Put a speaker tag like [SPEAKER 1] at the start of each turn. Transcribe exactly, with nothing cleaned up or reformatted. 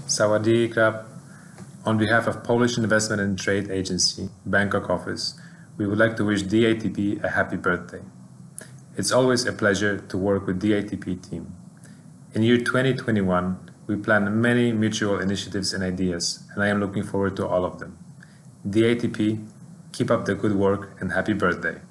[SPEAKER 1] Sawadee krap. On behalf of Polish Investment and Trade Agency, Bangkok office, we would like to wish D A T P a happy birthday. It's always a pleasure to work with D A T P team. In year twenty twenty-one, we plan many mutual initiatives and ideas, and I am looking forward to all of them. D A T P, keep up the good work and happy birthday.